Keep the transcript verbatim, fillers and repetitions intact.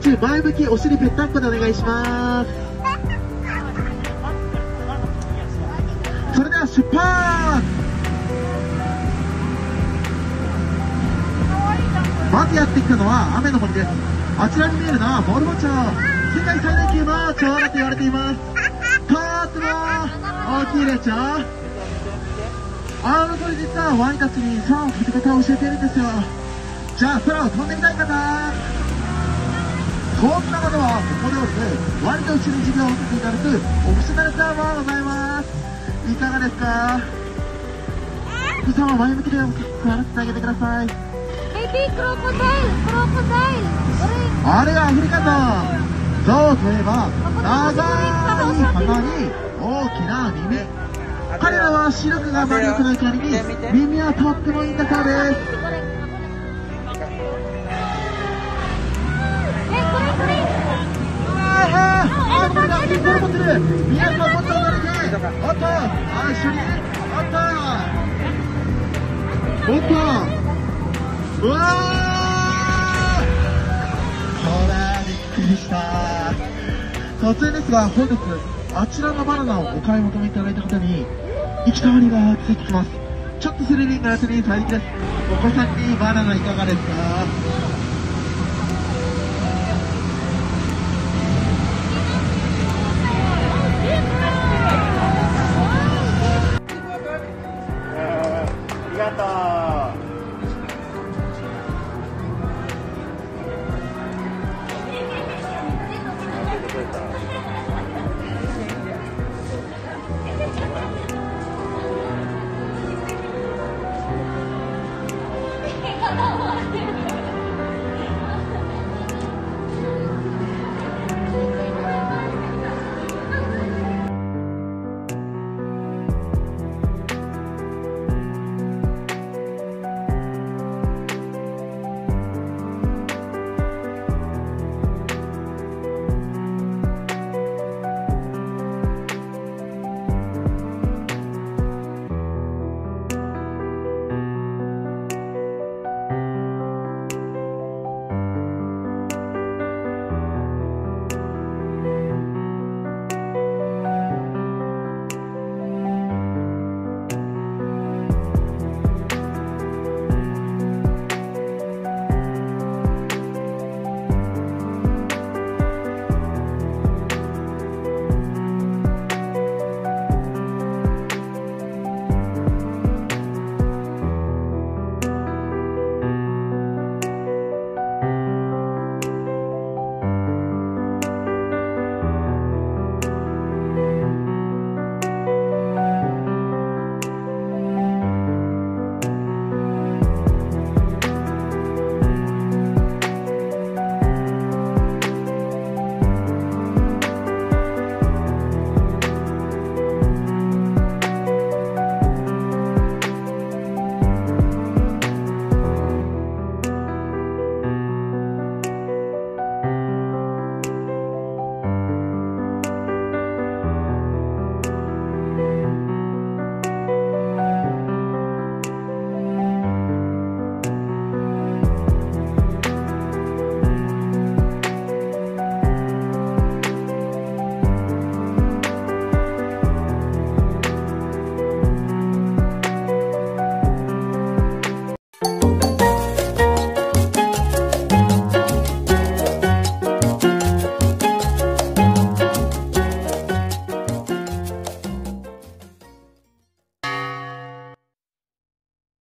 中前向きお尻ぺったんこでお願いします。それでは出発。まずやってきたのは雨の森です。あちらに見えるのはモルモチョウ、世界最大級のチョウだと言われています。とっても大きいでしょ。あの鳥実はワニたちに空を飛び方を教えているんですよ。じゃあ空を飛んでみたいかな。そんなことはここでおりてワニと一緒に授業を受けていただくオプショナルツアーもございます。いかがですか。福さんは前向きで笑ってあげてください。 Baby crocodile, crocodile. あれがアフリカゾウ。ゾウといえば長い鼻に大きな耳。彼らは視力があまり良くない代わりに耳はとってもいいんだそうです。皆さんもっと乗れて、おっと、あ、一緒に、おっと、おっと、うわー、ほら、びっくりした。突然ですが、本日、あちらのバナナをお買い求めいただいた方に、行きたわりがついてきます。ちょっとスリリングなやつに最適です。お子さんにバナナいかがですか。ありがとう。 Come on.